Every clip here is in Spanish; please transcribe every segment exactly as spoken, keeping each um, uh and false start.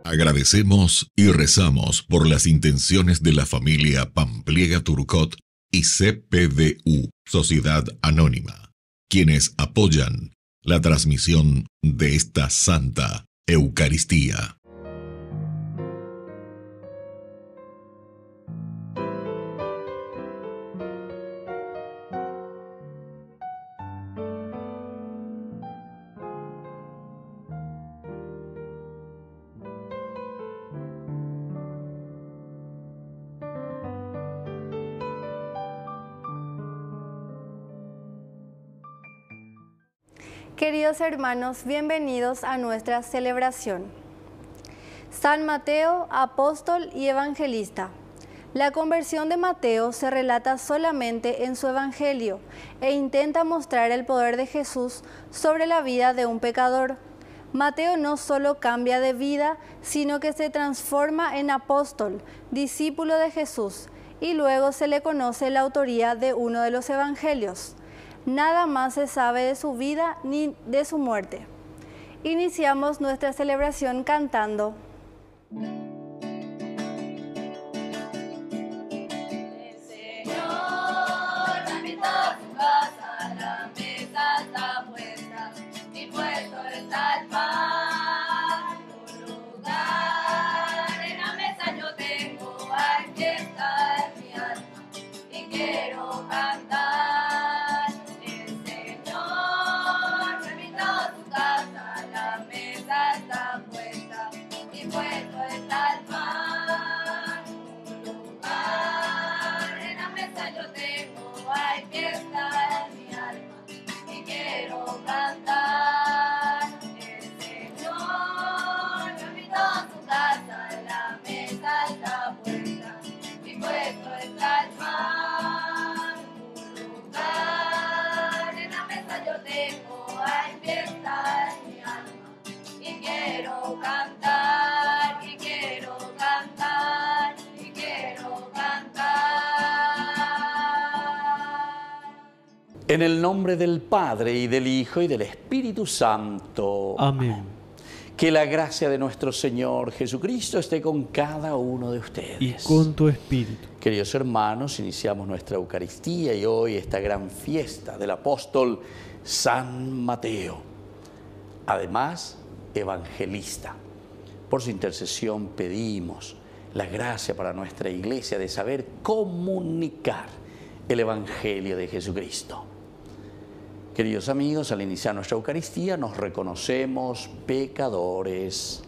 Agradecemos y rezamos por las intenciones de la familia Pampliega Turcot y C P D U, Sociedad Anónima, quienes apoyan la transmisión de esta Santa Eucaristía. Queridos hermanos, bienvenidos a nuestra celebración. San Mateo, apóstol y evangelista. La conversión de Mateo se relata solamente en su evangelio e intenta mostrar el poder de Jesús sobre la vida de un pecador. Mateo no solo cambia de vida, sino que se transforma en apóstol, discípulo de Jesús, y luego se le conoce la autoría de uno de los evangelios. Nada más se sabe de su vida ni de su muerte. Iniciamos nuestra celebración cantando. En el nombre del Padre, y del Hijo, y del Espíritu Santo. Amén. Que la gracia de nuestro Señor Jesucristo esté con cada uno de ustedes. Y con tu espíritu. Queridos hermanos, iniciamos nuestra Eucaristía y hoy esta gran fiesta del apóstol San Mateo. Además, evangelista. Por su intercesión pedimos la gracia para nuestra iglesia de saber comunicar el Evangelio de Jesucristo. Queridos amigos, al iniciar nuestra Eucaristía nos reconocemos pecadores.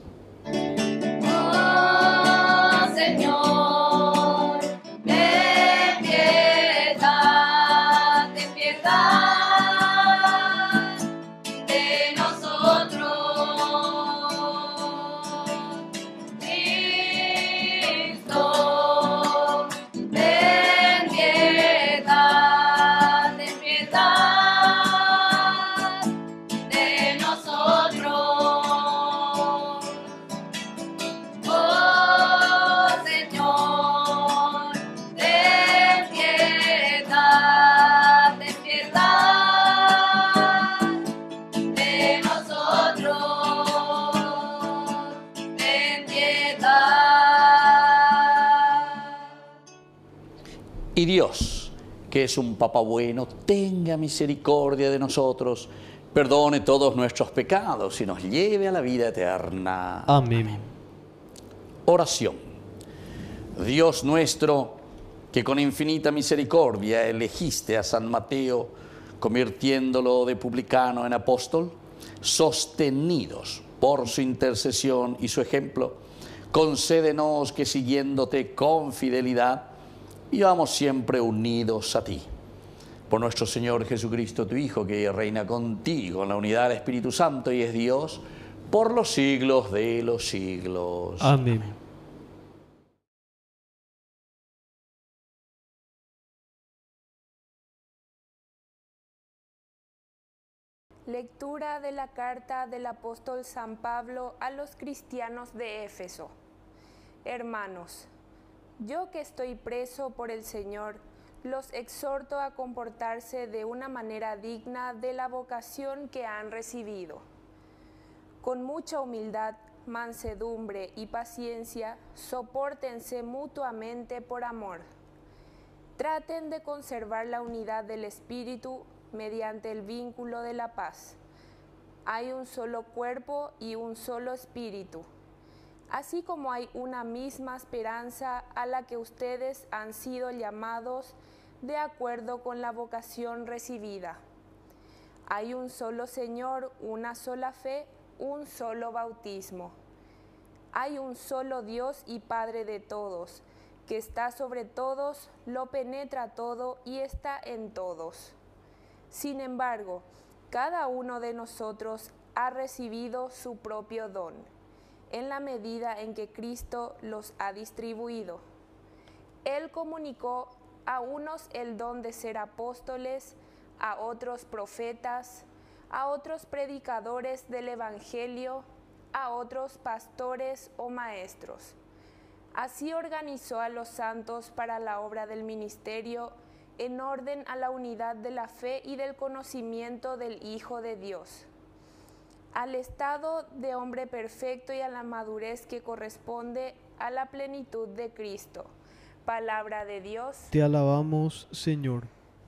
Oh, Señor, ten piedad, ten piedad de nosotros. Cristo, ten piedad, ten piedad. Y Dios, que es un Papa bueno, tenga misericordia de nosotros, perdone todos nuestros pecados y nos lleve a la vida eterna. Amén. Oración. Dios nuestro, que con infinita misericordia elegiste a San Mateo, convirtiéndolo de publicano en apóstol, sostenidos por su intercesión y su ejemplo, concédenos que siguiéndote con fidelidad, vivamos siempre unidos a ti. Por nuestro Señor Jesucristo, tu Hijo, que reina contigo en la unidad del Espíritu Santo y es Dios por los siglos de los siglos. Amén. Lectura de la carta del apóstol San Pablo a los cristianos de Éfeso. Hermanos, yo que estoy preso por el Señor, los exhorto a comportarse de una manera digna de la vocación que han recibido. Con mucha humildad, mansedumbre y paciencia, sopórtense mutuamente por amor. Traten de conservar la unidad del espíritu mediante el vínculo de la paz. Hay un solo cuerpo y un solo espíritu, así como hay una misma esperanza a la que ustedes han sido llamados de acuerdo con la vocación recibida. Hay un solo Señor, una sola fe, un solo bautismo. Hay un solo Dios y Padre de todos, que está sobre todos, lo penetra todo y está en todos. Sin embargo, cada uno de nosotros ha recibido su propio don, en la medida en que Cristo los ha distribuido. Él comunicó a unos el don de ser apóstoles, a otros profetas, a otros predicadores del Evangelio, a otros pastores o maestros. Así organizó a los santos para la obra del ministerio, en orden a la unidad de la fe y del conocimiento del Hijo de Dios, al estado de hombre perfecto y a la madurez que corresponde a la plenitud de Cristo. Palabra de Dios. Te alabamos, Señor.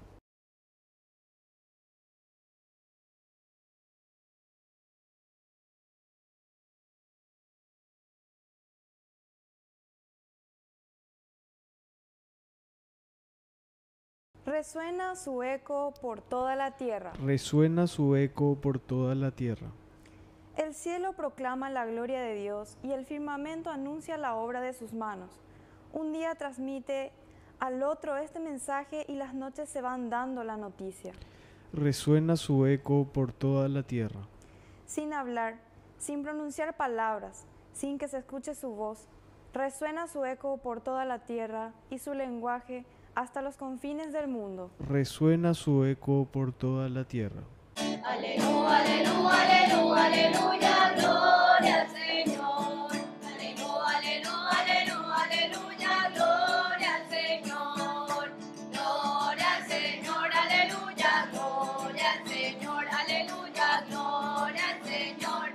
Resuena su eco por toda la tierra. Resuena su eco por toda la tierra. El cielo proclama la gloria de Dios y el firmamento anuncia la obra de sus manos. Un día transmite al otro este mensaje y las noches se van dando la noticia. Resuena su eco por toda la tierra. Sin hablar, sin pronunciar palabras, sin que se escuche su voz, resuena su eco por toda la tierra y su lenguaje hasta los confines del mundo. Resuena su eco por toda la tierra. Aleluya, aleluya, aleluya, aleluya, gloria al Señor. Aleluya, aleluya, aleluya, aleluya, gloria al Señor. Gloria al Señor, aleluya, gloria al Señor, aleluya, gloria al Señor,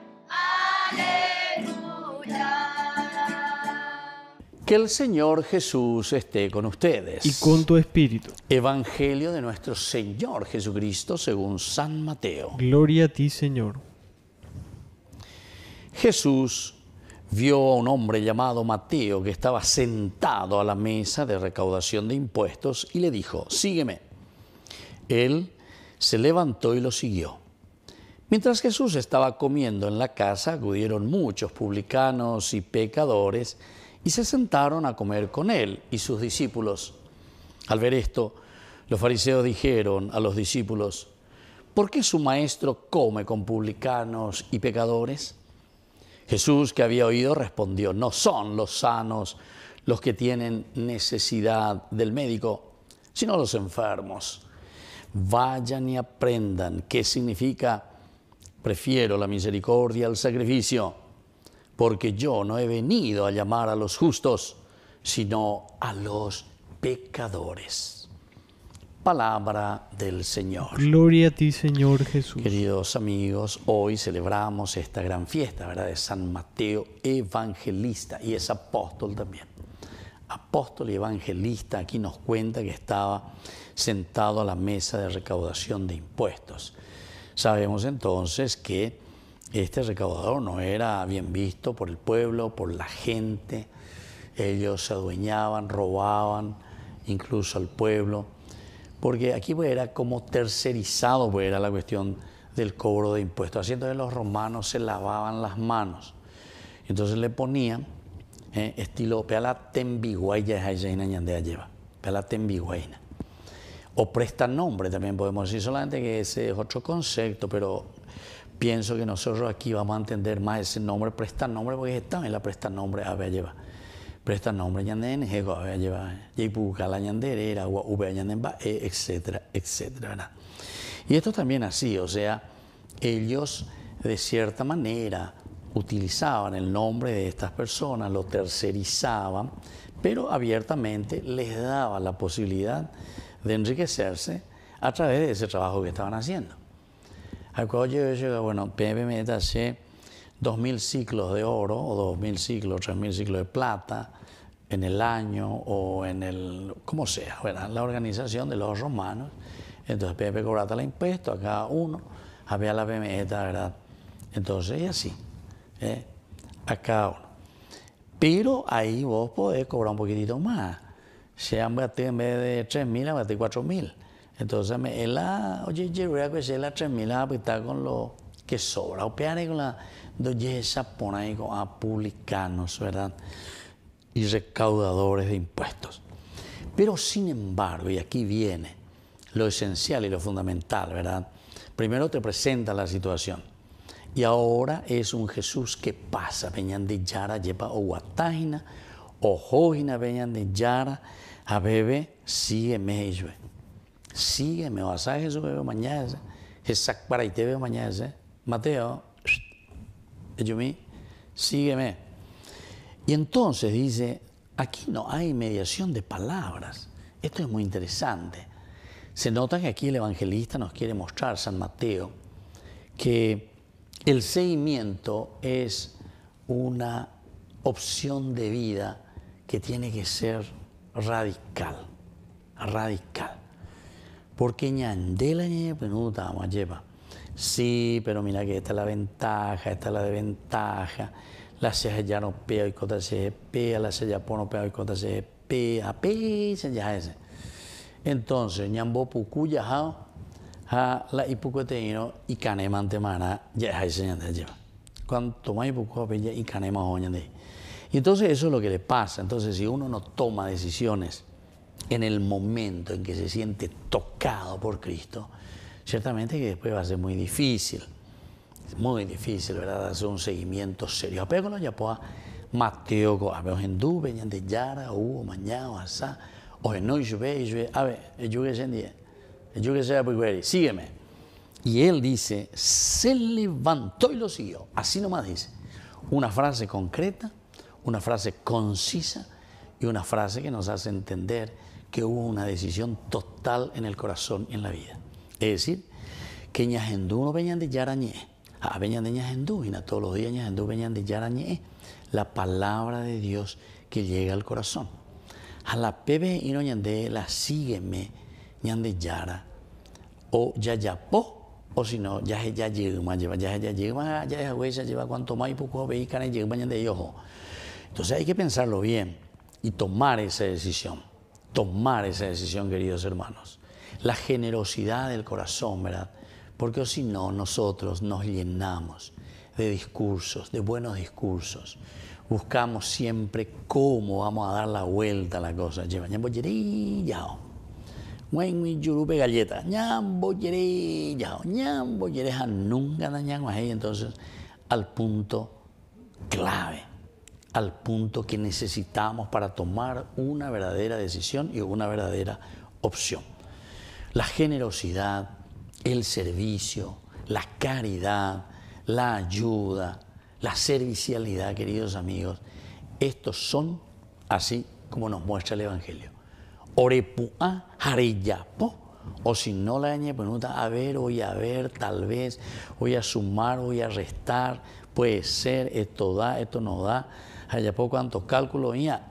aleluya. Que el Señor Jesús esté con ustedes. Y con tu espíritu. Evangelio de nuestro Señor Jesucristo según San Mateo. Gloria a ti, Señor. Jesús vio a un hombre llamado Mateo que estaba sentado a la mesa de recaudación de impuestos y le dijo: sígueme. Él se levantó y lo siguió. Mientras Jesús estaba comiendo en la casa, acudieron muchos publicanos y pecadores y se sentaron a comer con él y sus discípulos. Al ver esto, los fariseos dijeron a los discípulos: ¿por qué su maestro come con publicanos y pecadores? Jesús, que había oído, respondió: no son los sanos los que tienen necesidad del médico, sino los enfermos. Vayan y aprendan qué significa: prefiero la misericordia al sacrificio, porque yo no he venido a llamar a los justos, sino a los pecadores. Palabra del Señor. Gloria a ti, Señor Jesús. Queridos amigos, hoy celebramos esta gran fiesta, ¿verdad?, de San Mateo Evangelista, y es apóstol también. Apóstol y evangelista, aquí nos cuenta que estaba sentado a la mesa de recaudación de impuestos. Sabemos entonces que este recaudador no era bien visto por el pueblo, por la gente. Ellos se adueñaban, robaban incluso al pueblo, porque aquí pues, era como tercerizado, pues, era la cuestión del cobro de impuestos. Así entonces los romanos se lavaban las manos. Entonces le ponían eh, estilo peala tembiguaya yandea lleva, peala tembiguaina. O prestanombre también podemos decir, solamente que ese es otro concepto, pero pienso que nosotros aquí vamos a entender más ese nombre, prestanombre, porque está en la prestanombre a lleva. Prestanombre ñanden, jego a lleva, yipuca la ñandere, era ube ñandenba, etcétera, etcétera, ¿verdad? Y esto también así, o sea, ellos de cierta manera utilizaban el nombre de estas personas, lo tercerizaban, pero abiertamente les daba la posibilidad de enriquecerse a través de ese trabajo que estaban haciendo. Bueno, Pepe me dice, dos mil ciclos de oro o dos mil ciclos, tres mil ciclos de plata en el año o en el, como sea, ¿verdad? La organización de los romanos. Entonces, Pepe cobraba el impuesto a cada uno, había la pemeta, ¿verdad? Entonces, y así, ¿eh? A cada uno. Pero ahí vos podés cobrar un poquitito más. Si han batido en vez de tres mil, han batido cuatro mil. Entonces, me la, oye, yo voy a coger la tres mil, a pitar con lo que sobra. O pegar con la, doye esa pona ahí a publicanos, ¿verdad? Y recaudadores de impuestos. Pero, sin embargo, y aquí viene lo esencial y lo fundamental, ¿verdad? Primero te presenta la situación. Y ahora es un Jesús que pasa. Venían de Yara, lleva o guatágina, o jojina, venían de Yara, a bebé, sígueme, yo. Sígueme, o a Jesús bebe mañana, Jesús para y te veo mañana, Mateo, yo me, sígueme. Y entonces dice, aquí no hay mediación de palabras. Esto es muy interesante. Se nota que aquí el evangelista nos quiere mostrar, San Mateo, que el seguimiento es una opción de vida que tiene que ser radical, radical. Porque ñandela ñe penuta vamos lleva. Sí, pero mira que esta es la ventaja, esta es la desventaja. La seja ya no pea y cota se pea, la seja pono pea y cota se pea, pea se ya ese. Entonces, ñambo puku ya hao, ha la ipucoteino y canema antemana ya hay señal de lleva. Cuanto más ipuco ya y canema hoña de. Y entonces eso es lo que le pasa. Entonces, si uno no toma decisiones en el momento en que se siente tocado por Cristo, ciertamente que después va a ser muy difícil, muy difícil, ¿verdad? Hacer un seguimiento serio. Apego lo ya pueda Mateo, a ver, en du, venían de Yara, o mañana, asá, o en no, yo ve, yo ve, a ver, yo que se día, yo que sea, pues, sígueme. Y él dice, se levantó y lo siguió. Así nomás dice. Una frase concreta, una frase concisa y una frase que nos hace entender que hubo una decisión total en el corazón y en la vida. Es decir, que ñajendú no venían de Yarañé, ah, venían de ñajendú, y todos los días ñajendú venían de Yarañé, la palabra de Dios que llega al corazón. A la pebe y no ñande, la sígueme, ñande Yara, o yayapó, o si no, ya ya llega, ya ya llega, ya ya lleva cuanto más y poco ve y cane llega ñande yojo. Entonces hay que pensarlo bien y tomar esa decisión, tomar esa decisión, queridos hermanos. La generosidad del corazón, ¿verdad? Porque si no, nosotros nos llenamos de discursos, de buenos discursos. Buscamos siempre cómo vamos a dar la vuelta a la cosa. Lleva ñambo yeré yao. Wen yurupe galleta. Ñambo yeré yao. Ñambo yeré nunca dañamos ahí. Entonces, al punto clave, al punto que necesitamos para tomar una verdadera decisión y una verdadera opción. La generosidad, el servicio, la caridad, la ayuda, la servicialidad, queridos amigos, estos son así como nos muestra el Evangelio. Orepuá, jareyapo, o si no la dañé, pregunta, a ver, voy a ver, tal vez, voy a sumar, voy a restar, puede ser, esto da, esto no da, hayapo cuántos cálculos, ya.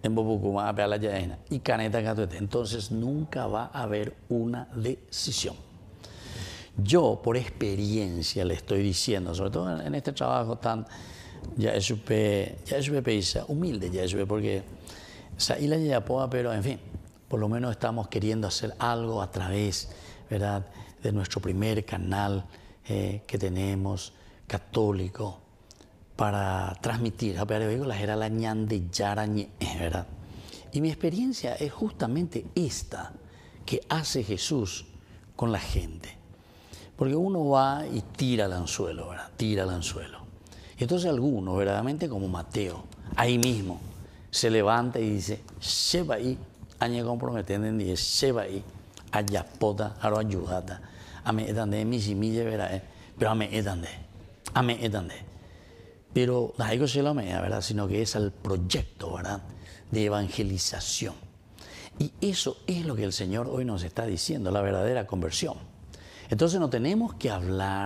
Y caneta catuete. Entonces nunca va a haber una decisión. Yo, por experiencia, le estoy diciendo, sobre todo en este trabajo tan, ya es ya es paisa, humilde, ya es porque, o sea, y la yapoa, pero en fin, por lo menos estamos queriendo hacer algo a través, ¿verdad?, de nuestro primer canal eh, que tenemos, católico, para transmitir, ¿verdad? Y mi experiencia es justamente esta que hace Jesús con la gente. Porque uno va y tira el anzuelo, ¿verdad? Tira el anzuelo. Y entonces algunos, verdaderamente como Mateo, ahí mismo, se levanta y dice, lleva ahí, añe comprometiendo y dice, lleva ahí, allá pota, aro ayudata, ame etande, mi simille, ¿verdad? Pero ame etande, ame etande. Pero no hay que ser la media, ¿verdad? Sino que es el proyecto, ¿verdad?, de evangelización. Y eso es lo que el Señor hoy nos está diciendo, la verdadera conversión. Entonces no tenemos que hablar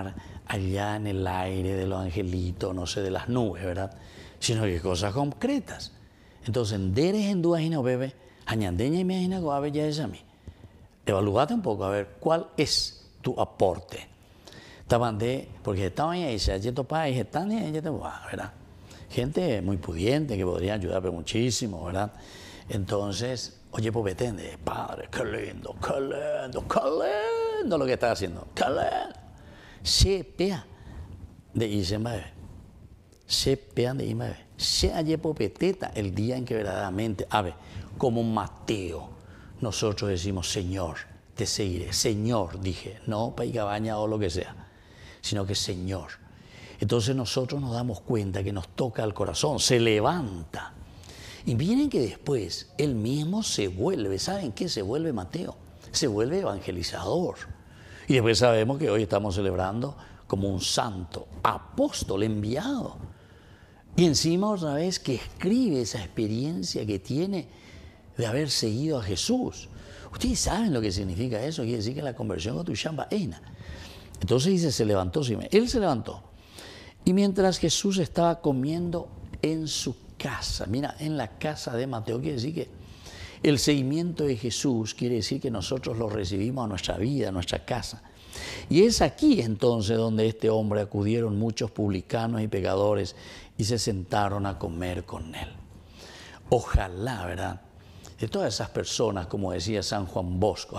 allá en el aire de los angelitos, no sé, de las nubes, ¿verdad? Sino que cosas concretas. Entonces, deres en dudas y no bebe, añandeña y me go a ver ya es a mí. Evaluate un poco a ver cuál es tu aporte. Estaban de, porque estaban ahí, se ha país, están ahí, ¿verdad? Gente muy pudiente que podría ayudar muchísimo, ¿verdad? Entonces, oye, pues pretende, padre, qué lindo, qué lindo, qué lindo lo que está haciendo, qué lindo. Se pea de Isemael, se pean de Isemael, se hallé popeteta el día en que verdaderamente, a ver, como Mateo, nosotros decimos, Señor, te seguiré, Señor, dije, no paigabaña o lo que sea, sino que Señor. Entonces nosotros nos damos cuenta que nos toca el corazón, se levanta. Y miren que después él mismo se vuelve, ¿saben qué? Se vuelve Mateo, se vuelve evangelizador. Y después sabemos que hoy estamos celebrando como un santo, apóstol enviado. Y encima otra vez que escribe esa experiencia que tiene de haber seguido a Jesús. Ustedes saben lo que significa eso, quiere decir que la conversión con tu chamba eina. Entonces dice, se levantó, él se levantó. Y mientras Jesús estaba comiendo en su casa, mira, en la casa de Mateo, quiere decir que el seguimiento de Jesús quiere decir que nosotros lo recibimos a nuestra vida, a nuestra casa. Y es aquí entonces donde este hombre acudieron muchos publicanos y pecadores y se sentaron a comer con él. Ojalá, ¿verdad? De todas esas personas, como decía San Juan Bosco,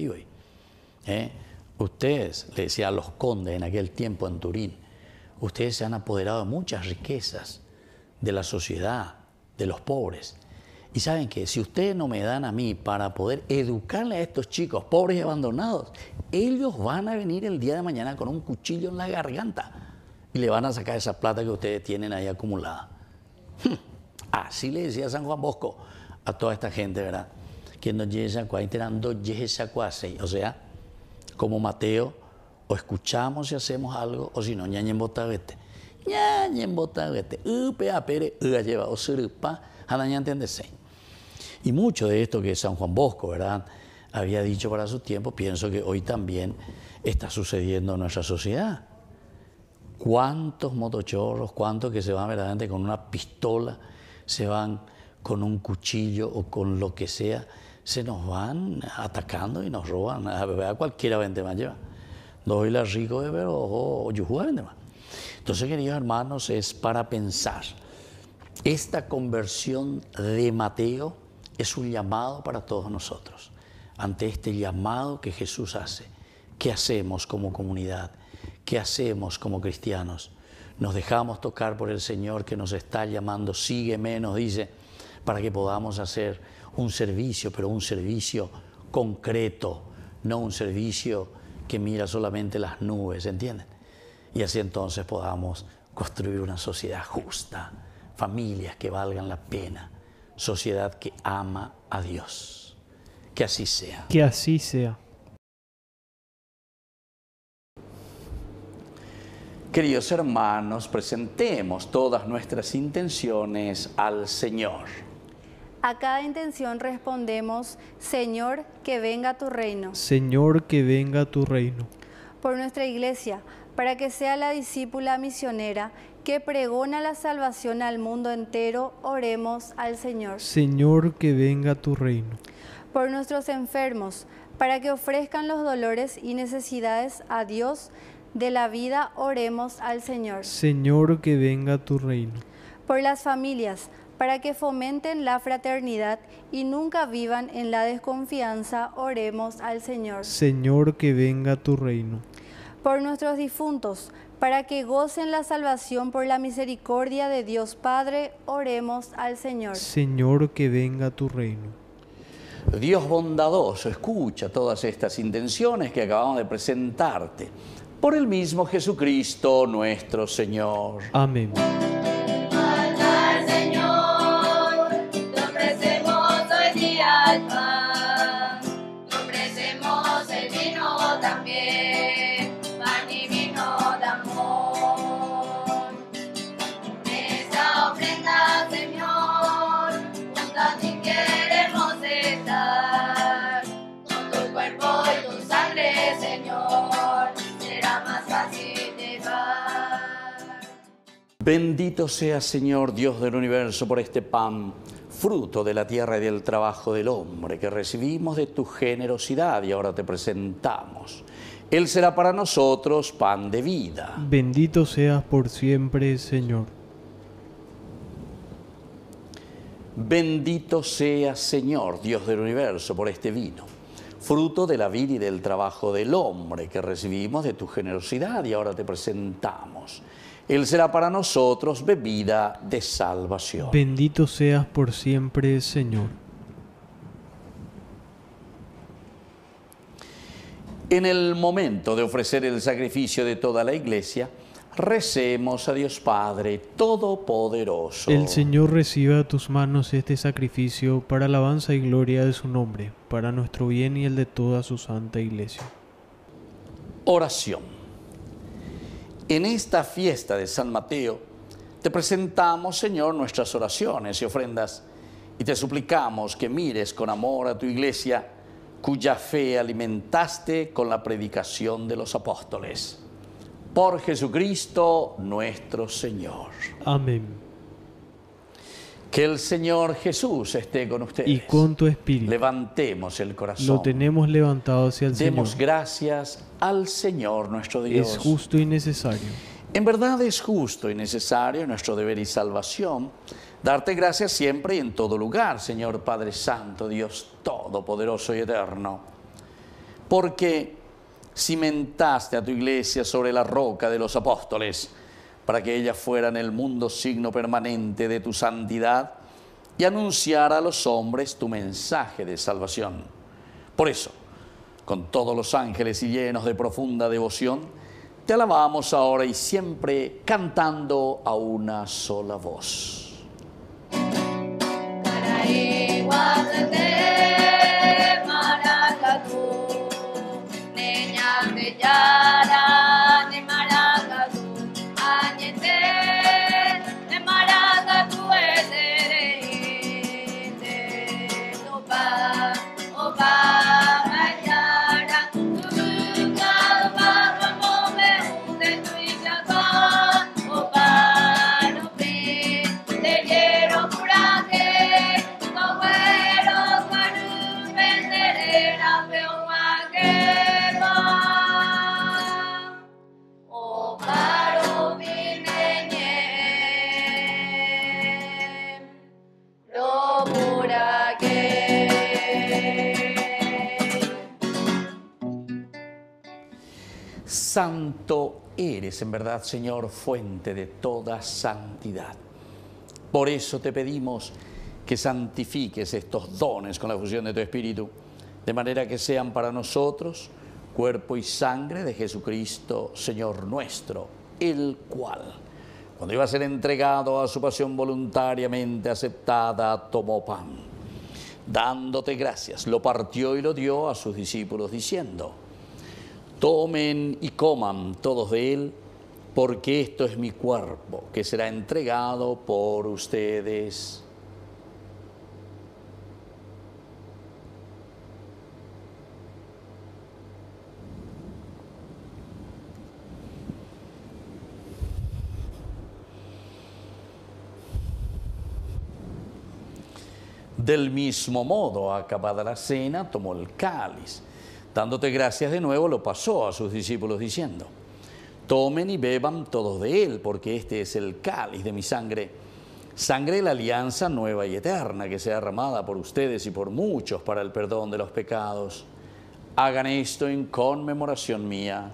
¿eh? Ustedes, le decía a los condes en aquel tiempo en Turín, ustedes se han apoderado de muchas riquezas de la sociedad, de los pobres. Y saben que si ustedes no me dan a mí para poder educarle a estos chicos pobres y abandonados, ellos van a venir el día de mañana con un cuchillo en la garganta y le van a sacar esa plata que ustedes tienen ahí acumulada. Así le decía San Juan Bosco a toda esta gente, ¿verdad? Que no llega o sea, como Mateo, o escuchamos y hacemos algo, o si no, ñañen botavete. Ñañen botavete. Upea pere, uga lleva, o surupa, anaña entendese. Y mucho de esto que San Juan Bosco, ¿verdad?, había dicho para su tiempo, pienso que hoy también está sucediendo en nuestra sociedad. ¿Cuántos motochorros, cuántos que se van verdaderamente con una pistola, se van con un cuchillo o con lo que sea, se nos van atacando y nos roban? A cualquiera vende más lleva. Doy la rico de ver o yujuga vende más. Entonces, queridos hermanos, es para pensar. Esta conversión de Mateo es un llamado para todos nosotros. Ante este llamado que Jesús hace, ¿qué hacemos como comunidad? ¿Qué hacemos como cristianos? Nos dejamos tocar por el Señor que nos está llamando, sígueme, nos dice, para que podamos hacer un servicio, pero un servicio concreto, no un servicio que mira solamente las nubes, ¿entienden? Y así entonces podamos construir una sociedad justa, familias que valgan la pena, sociedad que ama a Dios. Que así sea. Que así sea. Queridos hermanos, presentemos todas nuestras intenciones al Señor. A cada intención respondemos, Señor, que venga tu reino. Señor, que venga tu reino. Por nuestra iglesia, para que sea la discípula misionera que pregona la salvación al mundo entero, oremos al Señor. Señor, que venga tu reino. Por nuestros enfermos, para que ofrezcan los dolores y necesidades a Dios de la vida, oremos al Señor. Señor, que venga tu reino. Por las familias, para que fomenten la fraternidad y nunca vivan en la desconfianza, oremos al Señor. Señor, que venga tu reino. Por nuestros difuntos, para que gocen la salvación por la misericordia de Dios Padre, oremos al Señor. Señor, que venga tu reino. Dios bondadoso, escucha todas estas intenciones que acabamos de presentarte. Por el mismo Jesucristo nuestro Señor. Amén. Al Señor, te ofrecemos hoy día el pan, te ofrecemos el vino también, pan y vino de amor. Esta ofrenda, Señor, junto a ti queremos estar, con tu cuerpo y tu sangre, Señor, será más fácil de Bendito seas, Señor, Dios del universo, por este pan, fruto de la tierra y del trabajo del hombre, que recibimos de tu generosidad y ahora te presentamos. Él será para nosotros pan de vida. Bendito seas por siempre, Señor. Bendito seas, Señor, Dios del universo, por este vino, fruto de la vida y del trabajo del hombre, que recibimos de tu generosidad y ahora te presentamos. Él será para nosotros bebida de salvación. Bendito seas por siempre, Señor. En el momento de ofrecer el sacrificio de toda la Iglesia, recemos a Dios Padre Todopoderoso. El Señor reciba a tus manos este sacrificio para alabanza y gloria de su nombre, para nuestro bien y el de toda su santa Iglesia. Oración. En esta fiesta de San Mateo, te presentamos, Señor, nuestras oraciones y ofrendas, y te suplicamos que mires con amor a tu Iglesia, cuya fe alimentaste con la predicación de los apóstoles. Por Jesucristo nuestro Señor. Amén. Que el Señor Jesús esté con ustedes. Y con tu espíritu. Levantemos el corazón. Lo tenemos levantado hacia el Demos Señor. gracias al Señor nuestro Dios. Es justo y necesario. En verdad es justo y necesario, nuestro deber y salvación, darte gracias siempre y en todo lugar, Señor Padre Santo, Dios Todopoderoso y Eterno, porque cimentaste a tu Iglesia sobre la roca de los apóstoles, para que ella fuera en el mundo signo permanente de tu santidad y anunciara a los hombres tu mensaje de salvación. Por eso, con todos los ángeles y llenos de profunda devoción, te alabamos ahora y siempre cantando a una sola voz. Santo eres, en verdad, Señor, fuente de toda santidad. Por eso te pedimos que santifiques estos dones con la fusión de tu Espíritu, de manera que sean para nosotros cuerpo y sangre de Jesucristo, Señor nuestro, el cual, cuando iba a ser entregado a su pasión voluntariamente aceptada, tomó pan. Dándote gracias, lo partió y lo dio a sus discípulos, diciendo: tomen y coman todos de él, porque esto es mi cuerpo, que será entregado por ustedes. Del mismo modo, acabada la cena, tomó el cáliz. Dándote gracias de nuevo, lo pasó a sus discípulos diciendo: tomen y beban todos de él, porque este es el cáliz de mi sangre, sangre de la alianza nueva y eterna, que sea derramada por ustedes y por muchos para el perdón de los pecados. Hagan esto en conmemoración mía.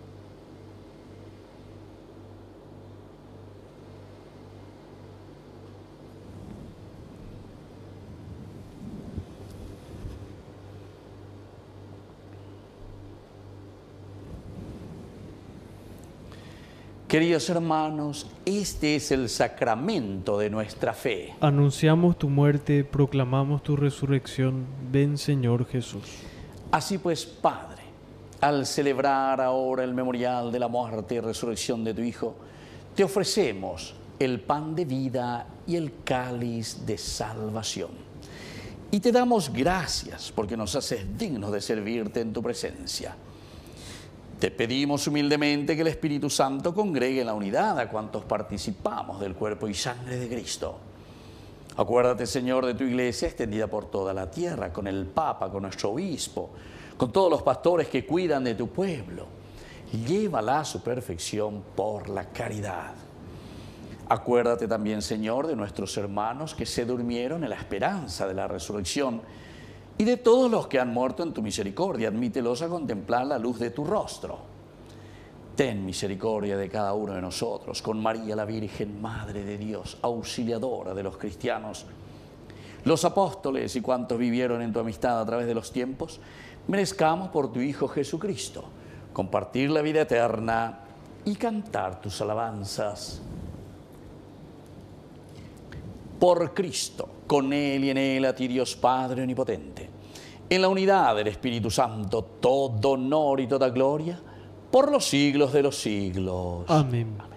Queridos hermanos, este es el sacramento de nuestra fe. Anunciamos tu muerte, proclamamos tu resurrección. Ven, Señor Jesús. Así pues, Padre, al celebrar ahora el memorial de la muerte y resurrección de tu Hijo, te ofrecemos el pan de vida y el cáliz de salvación. Y te damos gracias porque nos haces dignos de servirte en tu presencia. Te pedimos humildemente que el Espíritu Santo congregue en la unidad a cuantos participamos del cuerpo y sangre de Cristo. Acuérdate, Señor, de tu iglesia extendida por toda la tierra, con el Papa, con nuestro obispo, con todos los pastores que cuidan de tu pueblo. Llévala a su perfección por la caridad. Acuérdate también, Señor, de nuestros hermanos que se durmieron en la esperanza de la resurrección y de todos los que han muerto en tu misericordia. Admítelos a contemplar la luz de tu rostro. Ten misericordia de cada uno de nosotros, con María la Virgen, Madre de Dios, auxiliadora de los cristianos, los apóstoles y cuantos vivieron en tu amistad a través de los tiempos, merezcamos por tu Hijo Jesucristo compartir la vida eterna y cantar tus alabanzas. Por Cristo, con Él y en Él, a ti Dios Padre Omnipotente, en la unidad del Espíritu Santo, todo honor y toda gloria, por los siglos de los siglos. Amén. Amén.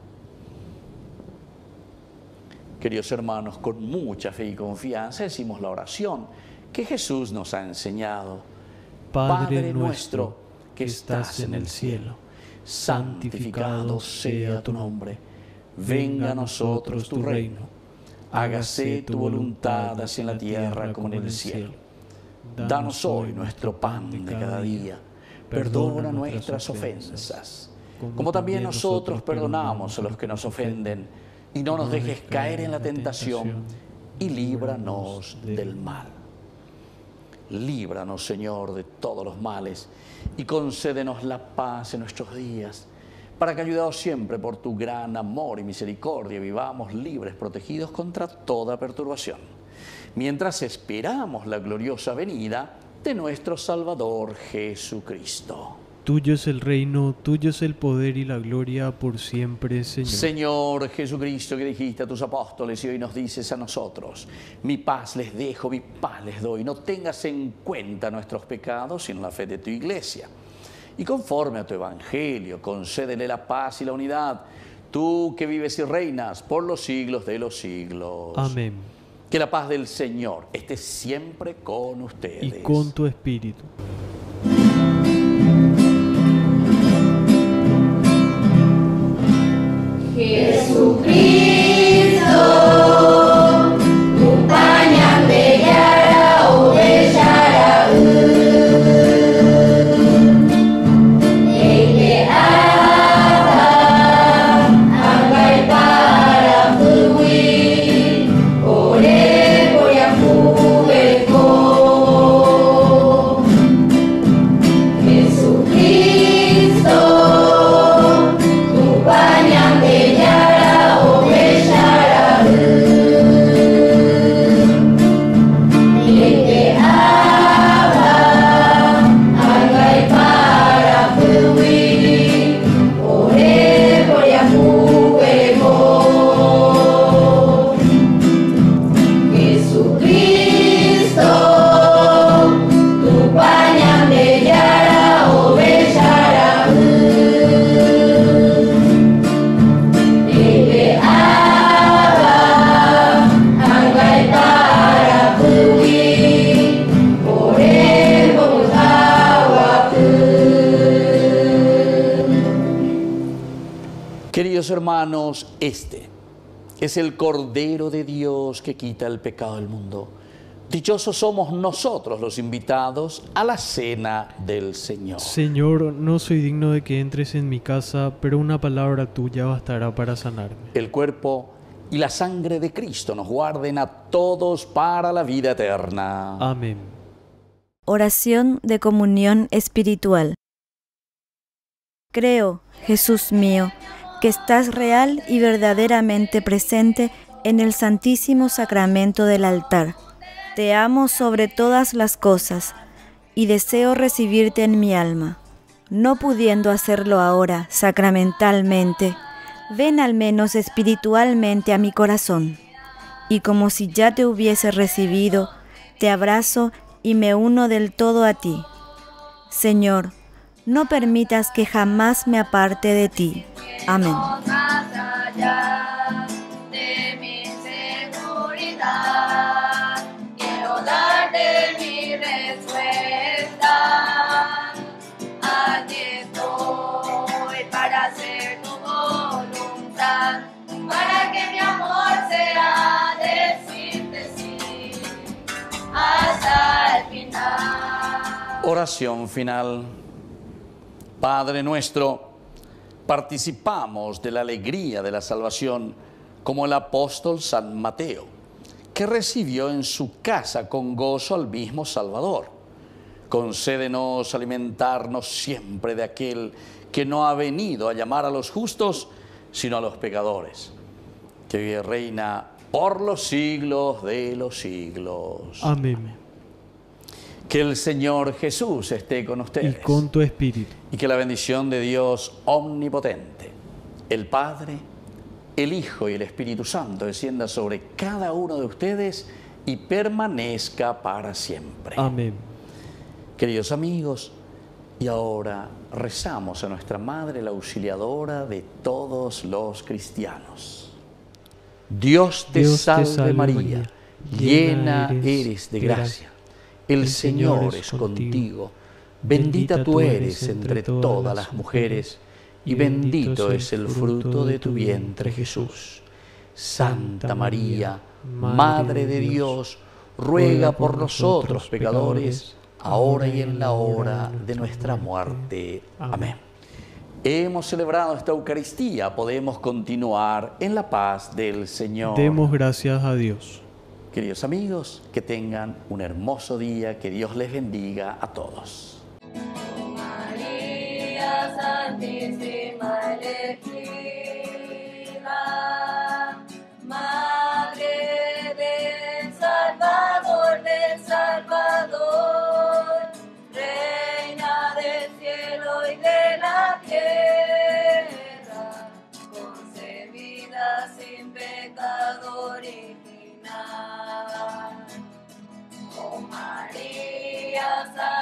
Queridos hermanos, con mucha fe y confianza decimos la oración que Jesús nos ha enseñado. Padre nuestro que estás en el cielo, santificado sea tu nombre. Venga a nosotros tu reino. Hágase tu voluntad, así en la tierra como en el cielo. Danos hoy nuestro pan de cada día. Perdona nuestras ofensas, como también nosotros perdonamos a los que nos ofenden. Y no nos dejes caer en la tentación, y líbranos del mal. Líbranos, Señor, de todos los males, y concédenos la paz en nuestros días, para que, ayudados siempre por tu gran amor y misericordia, vivamos libres, protegidos contra toda perturbación, mientras esperamos la gloriosa venida de nuestro Salvador Jesucristo. Tuyo es el reino, tuyo es el poder y la gloria por siempre, Señor. Señor Jesucristo, que dijiste a tus apóstoles y hoy nos dices a nosotros: mi paz les dejo, mi paz les doy. No tengas en cuenta nuestros pecados, sino la fe de tu iglesia. Y conforme a tu evangelio, concédele la paz y la unidad, tú que vives y reinas por los siglos de los siglos. Amén. Que la paz del Señor esté siempre con ustedes. Y con tu espíritu. Jesucristo, upanyang beyara o beyara Ele ada angkai para fui ore boya fuego Jesucristo, upanyang beyara Queridos hermanos, este es el Cordero de Dios que quita el pecado del mundo. Dichosos somos nosotros los invitados a la cena del Señor. Señor, no soy digno de que entres en mi casa, pero una palabra tuya bastará para sanarme. El cuerpo y la sangre de Cristo nos guarden a todos para la vida eterna. Amén. Oración de comunión espiritual. Creo, Jesús mío, que estás real y verdaderamente presente en el Santísimo Sacramento del altar. Te amo sobre todas las cosas y deseo recibirte en mi alma. No pudiendo hacerlo ahora sacramentalmente, ven al menos espiritualmente a mi corazón, y como si ya te hubiese recibido, te abrazo y me uno del todo a ti. Señor, no permitas que jamás me aparte de ti. Amén. Más allá de mi seguridad, quiero darte mi respuesta. Aquí estoy. Oración final. Padre nuestro, participamos de la alegría de la salvación como el apóstol San Mateo, que recibió en su casa con gozo al mismo Salvador. Concédenos alimentarnos siempre de aquel que no ha venido a llamar a los justos, sino a los pecadores, que vive y reina por los siglos de los siglos. Amén. Que el Señor Jesús esté con ustedes. Y con tu espíritu. Y que la bendición de Dios omnipotente, el Padre, el Hijo y el Espíritu Santo descienda sobre cada uno de ustedes y permanezca para siempre. Amén. Queridos amigos, y ahora rezamos a nuestra Madre, la auxiliadora de todos los cristianos. Dios te, Dios te salve, salve María, María, llena eres de gracia. El Señor es contigo. Bendita tú eres entre todas las mujeres, y bendito es el fruto de tu vientre, Jesús. Santa María, Madre de Dios, ruega por nosotros pecadores, ahora y en la hora de nuestra muerte. Amén. Hemos celebrado esta Eucaristía, podemos continuar en la paz del Señor. Demos gracias a Dios. Queridos amigos, que tengan un hermoso día, que Dios les bendiga a todos. María Santísima elegida, Madre del Salvador, del Salvador, Reina del cielo y de la tierra, concebida sin pecado original. Oh María Santísima